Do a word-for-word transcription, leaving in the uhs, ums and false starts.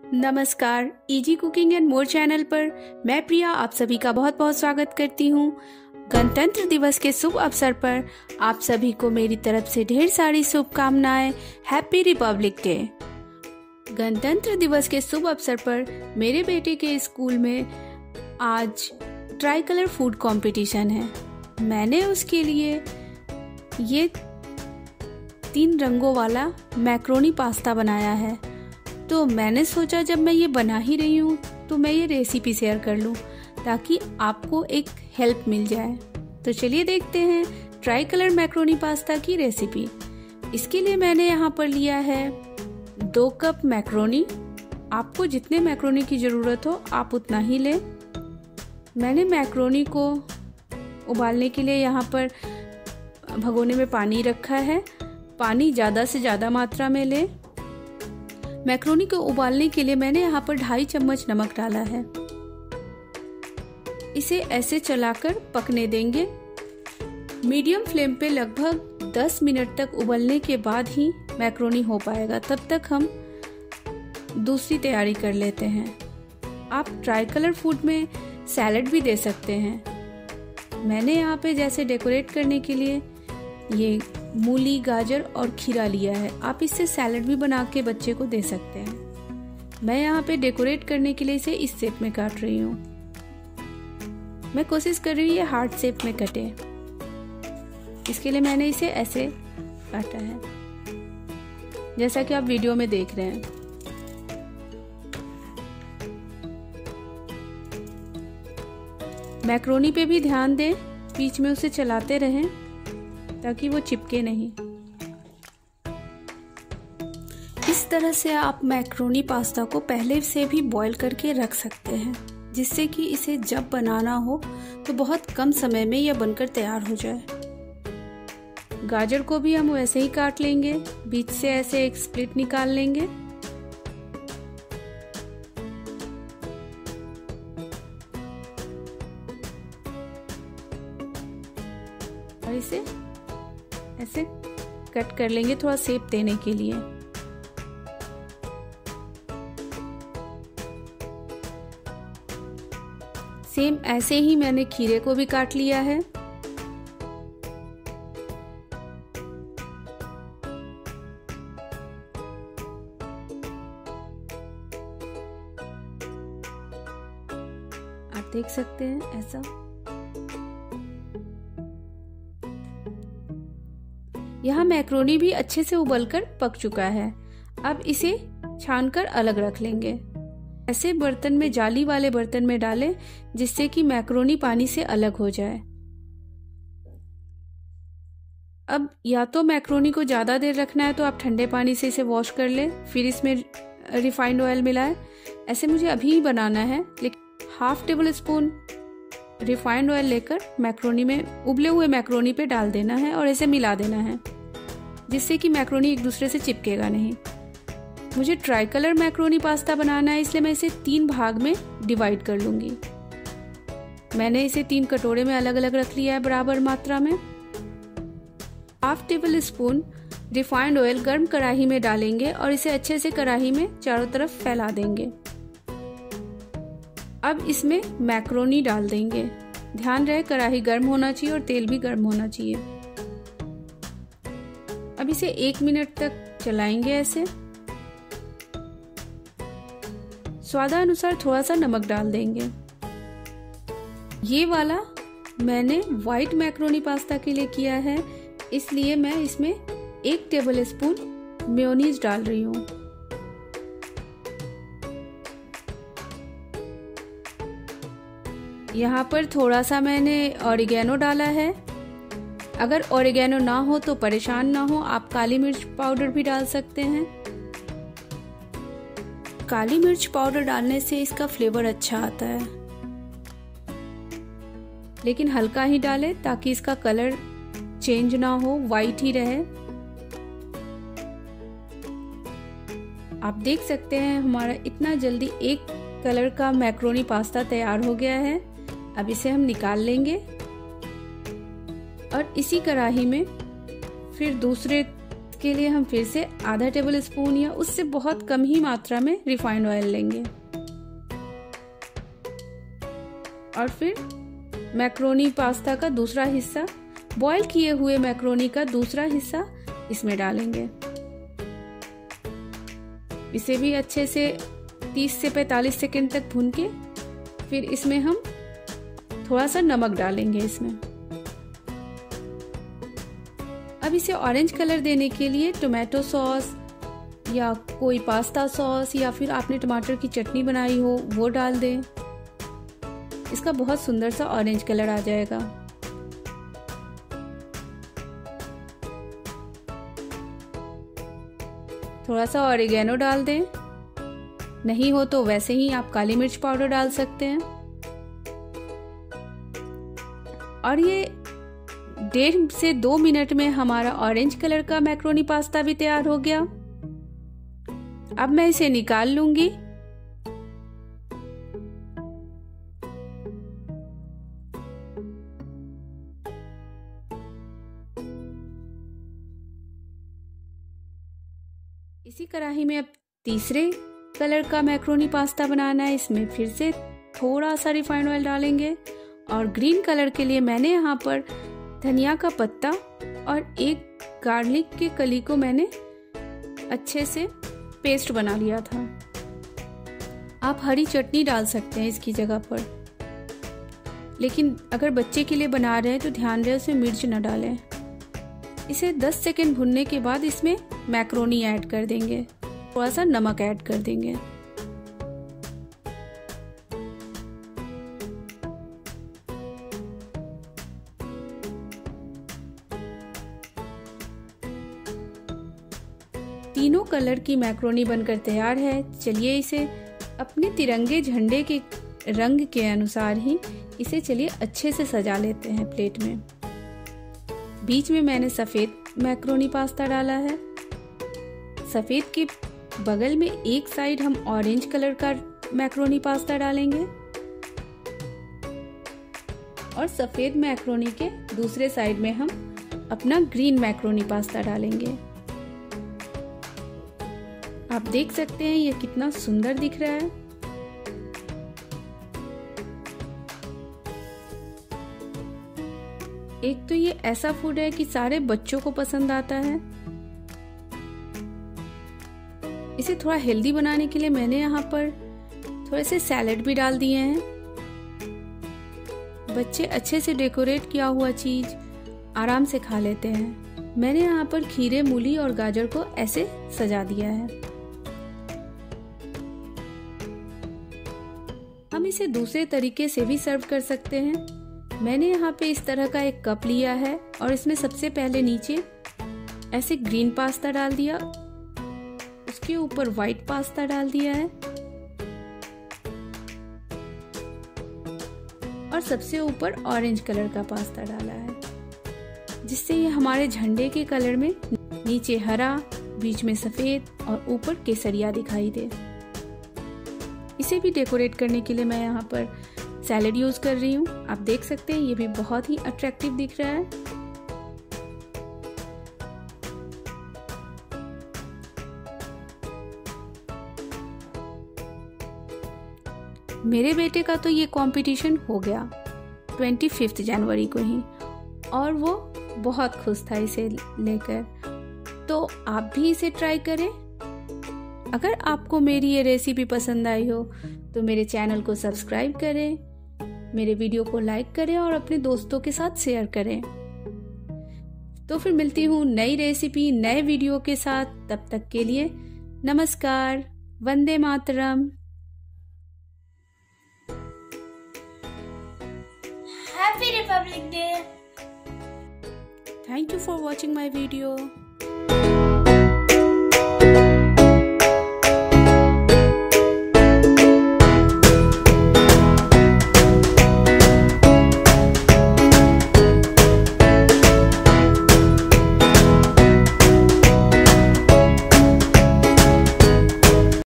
नमस्कार, easy cooking and more channel पर मैं प्रिया आप सभी का बहुत बहुत स्वागत करती हूँ। गणतंत्र दिवस के शुभ अवसर पर आप सभी को मेरी तरफ से ढेर सारी शुभकामनाएं। Happy republic day. गणतंत्र दिवस के शुभ अवसर पर मेरे बेटे के स्कूल में आज ट्राई कलर फूड कंपटीशन है। मैंने उसके लिए ये तीन रंगों वाला मैक्रोनी पास्ता बनाया है। तो मैंने सोचा जब मैं ये बना ही रही हूँ तो मैं ये रेसिपी शेयर कर लूँ ताकि आपको एक हेल्प मिल जाए। तो चलिए देखते हैं ट्राई कलर मैक्रोनी पास्ता की रेसिपी। इसके लिए मैंने यहाँ पर लिया है दो कप मैक्रोनी। आपको जितने मैक्रोनी की ज़रूरत हो आप उतना ही लें। मैंने मैक्रोनी को उबालने के लिए यहाँ पर भगोने में पानी रखा है। पानी ज़्यादा से ज़्यादा मात्रा में लें। मैक्रोनी को उबालने के लिए मैंने यहाँ पर ढाई चम्मच नमक डाला है। इसे ऐसे चलाकर पकने देंगे। मीडियम फ्लेम पे लगभग दस मिनट तक उबलने के बाद ही मैक्रोनी हो पाएगा। तब तक हम दूसरी तैयारी कर लेते हैं। आप ट्राई कलर फूड में सैलेड भी दे सकते हैं। मैंने यहाँ पे जैसे डेकोरेट करने के लिए ये मूली, गाजर और खीरा लिया है। आप इससे सैलेड भी बना के बच्चे को दे सकते हैं। मैं यहाँ पे डेकोरेट करने के लिए इसे इस शेप में काट रही हूँ। मैं कोशिश कर रही हूँ ये हार्ट शेप में कटे। इसके लिए मैंने इसे ऐसे काटा है जैसा कि आप वीडियो में देख रहे हैं। मैक्रोनी पे भी ध्यान दें, बीच में उसे चलाते रहें ताकि वो चिपके नहीं। इस तरह से आप मैक्रोनी पास्ता को पहले से भी बॉईल करके रख सकते हैं, जिससे कि इसे जब बनाना हो तो बहुत कम समय में यह बनकर तैयार हो जाए। गाजर को भी हम वैसे ही काट लेंगे। बीच से ऐसे एक स्प्लिट निकाल लेंगे। और इसे ऐसे कट कर लेंगे थोड़ा शेप देने के लिए। सेम ऐसे ही मैंने खीरे को भी काट लिया है। आप देख सकते हैं ऐसा। यहाँ मैक्रोनी भी अच्छे से उबलकर पक चुका है। अब इसे छानकर अलग रख लेंगे। ऐसे बर्तन में, जाली वाले बर्तन में डालें जिससे कि मैक्रोनी पानी से अलग हो जाए। अब या तो मैक्रोनी को ज्यादा देर रखना है तो आप ठंडे पानी से इसे वॉश कर लें, फिर इसमें रिफाइंड ऑयल मिलाएं। ऐसे मुझे अभी ही बनाना है, लेकिन half tablespoon refined oil लेकर मैक्रोनी में, उबले हुए मैक्रोनी पे डाल देना है और इसे मिला देना है जिससे कि मैक्रोनी एक दूसरे से चिपकेगा नहीं। मुझे ट्राई कलर मैक्रोनी पास्ता बनाना है, इसलिए मैं इसे तीन भाग में डिवाइड कर लूंगी। मैंने इसे तीन कटोरे में अलग अलग रख लिया है बराबर मात्रा में। Half tablespoon refined oil गर्म कढ़ाई में डालेंगे और इसे अच्छे से कढ़ाई में चारों तरफ फैला देंगे। अब इसमें मैक्रोनी डाल देंगे। ध्यान रहे कढ़ाई गर्म होना चाहिए और तेल भी गर्म होना चाहिए। अब इसे एक मिनट तक चलाएंगे ऐसे। स्वादानुसार थोड़ा सा नमक डाल देंगे। ये वाला मैंने व्हाइट मैक्रोनी पास्ता के लिए किया है, इसलिए मैं इसमें एक टेबल स्पून मेयोनीज डाल रही हूँ। यहाँ पर थोड़ा सा मैंने ऑरिगेनो डाला है। अगर ऑरिगेनो ना हो तो परेशान ना हो, आप काली मिर्च पाउडर भी डाल सकते हैं। काली मिर्च पाउडर डालने से इसका फ्लेवर अच्छा आता है, लेकिन हल्का ही डालें ताकि इसका कलर चेंज ना हो, वाइट ही रहे। आप देख सकते हैं हमारा इतना जल्दी एक कलर का मैक्रोनी पास्ता तैयार हो गया है। अब इसे हम निकाल लेंगे और इसी कढ़ाई में फिर दूसरे इसके लिए हम फिर से आधा टेबल स्पून या उससे बहुत कम ही मात्रा में रिफाइंड ऑयल लेंगे और फिर मैक्रोनी पास्ता का दूसरा हिस्सा, बॉईल किए हुए मैक्रोनी का दूसरा हिस्सा इसमें डालेंगे। इसे भी अच्छे से तीस से पैंतालीस सेकंड तक भून के फिर इसमें हम थोड़ा सा नमक डालेंगे इसमें। अब इसे ऑरेंज कलर देने के लिए टोमेटो सॉस या कोई पास्ता सॉस या फिर आपने टमाटर की चटनी बनाई हो वो डाल दें। इसका बहुत सुंदर सा ऑरेंज कलर आ जाएगा। थोड़ा सा ऑरिगेनो डाल दें, नहीं हो तो वैसे ही आप काली मिर्च पाउडर डाल सकते हैं। और ये डेढ़ से दो मिनट में हमारा ऑरेंज कलर का मैक्रोनी पास्ता भी तैयार हो गया। अब मैं इसे निकाल लूंगी। इसी कढ़ाई में अब तीसरे कलर का मैक्रोनी पास्ता बनाना है। इसमें फिर से थोड़ा सा रिफाइंड ऑयल डालेंगे और ग्रीन कलर के लिए मैंने यहाँ पर धनिया का पत्ता और एक गार्लिक के कली को मैंने अच्छे से पेस्ट बना लिया था। आप हरी चटनी डाल सकते हैं इसकी जगह पर, लेकिन अगर बच्चे के लिए बना रहे हैं तो ध्यान रहे उसमें मिर्च न डालें। इसे दस सेकंड भुनने के बाद इसमें मैक्रोनी ऐड कर देंगे, थोड़ा सा नमक ऐड कर देंगे। तीनों कलर की मैक्रोनी बनकर तैयार है। चलिए इसे अपने तिरंगे झंडे के रंग के अनुसार ही इसे चलिए अच्छे से सजा लेते हैं प्लेट में। बीच में मैंने सफेद मैक्रोनी पास्ता डाला है। सफेद के बगल में एक साइड हम ऑरेंज कलर का मैक्रोनी पास्ता डालेंगे और सफेद मैक्रोनी के दूसरे साइड में हम अपना ग्रीन मैक्रोनी पास्ता डालेंगे। आप देख सकते हैं ये कितना सुंदर दिख रहा है। एक तो ये ऐसा फूड है कि सारे बच्चों को पसंद आता है। इसे थोड़ा हेल्दी बनाने के लिए मैंने यहाँ पर थोड़े से सैलेड भी डाल दिए हैं। बच्चे अच्छे से डेकोरेट किया हुआ चीज आराम से खा लेते हैं। मैंने यहाँ पर खीरे, मूली और गाजर को ऐसे सजा दिया है। हम इसे दूसरे तरीके से भी सर्व कर सकते हैं। मैंने यहाँ पे इस तरह का एक कप लिया है और इसमें सबसे पहले नीचे ऐसे ग्रीन पास्ता डाल दिया, उसके ऊपर व्हाइट पास्ता डाल दिया है और सबसे ऊपर ऑरेंज कलर का पास्ता डाला है, जिससे ये हमारे झंडे के कलर में नीचे हरा, बीच में सफेद और ऊपर केसरिया दिखाई दे। इसे भी डेकोरेट करने के लिए मैं यहाँ पर सैलेड यूज कर रही हूँ। आप देख सकते हैं ये भी बहुत ही अट्रैक्टिव दिख रहा है। मेरे बेटे का तो ये कंपटीशन हो गया पच्चीस जनवरी को ही और वो बहुत खुश था इसे लेकर। तो आप भी इसे ट्राई करें। अगर आपको मेरी ये रेसिपी पसंद आई हो तो मेरे चैनल को सब्सक्राइब करें, मेरे वीडियो को लाइक करें और अपने दोस्तों के साथ शेयर करें। तो फिर मिलती हूँ नई रेसिपी नए वीडियो के साथ। तब तक के लिए नमस्कार, Vande Mataram. Happy Republic Day! Thank you for watching my video.